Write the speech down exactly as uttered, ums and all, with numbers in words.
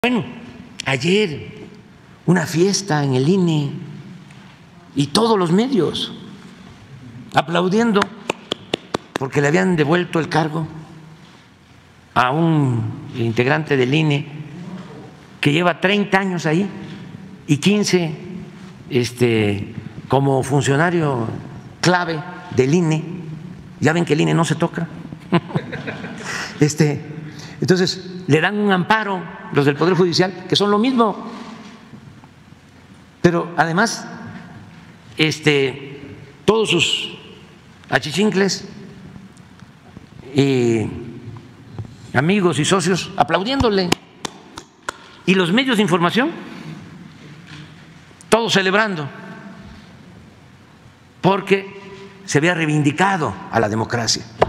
Bueno, ayer una fiesta en el I N E y todos los medios aplaudiendo porque le habían devuelto el cargo a un integrante del I N E que lleva treinta años ahí y quince este, como funcionario clave del I N E. Ya ven que el I N E no se toca. Este, entonces le dan un amparo los del Poder Judicial, que son lo mismo, pero además este, todos sus achichincles y amigos y socios aplaudiéndole, y los medios de información todos celebrando porque se había reivindicado a la democracia.